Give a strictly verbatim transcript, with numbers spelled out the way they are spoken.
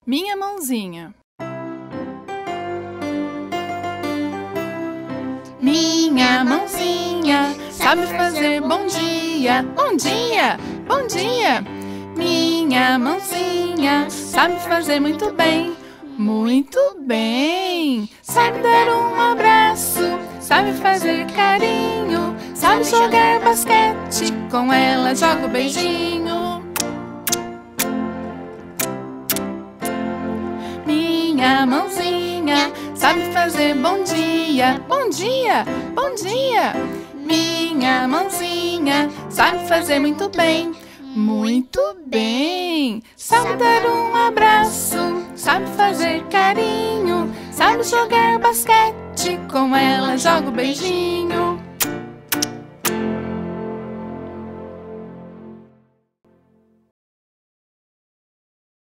Minha mãozinha. Minha mãozinha sabe fazer bom dia, bom dia, bom dia. Minha mãozinha sabe fazer muito bem, muito bem. Sabe dar um abraço, sabe fazer carinho, sabe jogar basquete, com ela joga o beijinho. Minha mãozinha sabe fazer bom dia, bom dia, bom dia. Minha mãozinha sabe fazer muito bem, muito bem. Sabe dar um abraço, sabe fazer carinho, sabe jogar basquete, com ela joga o beijinho.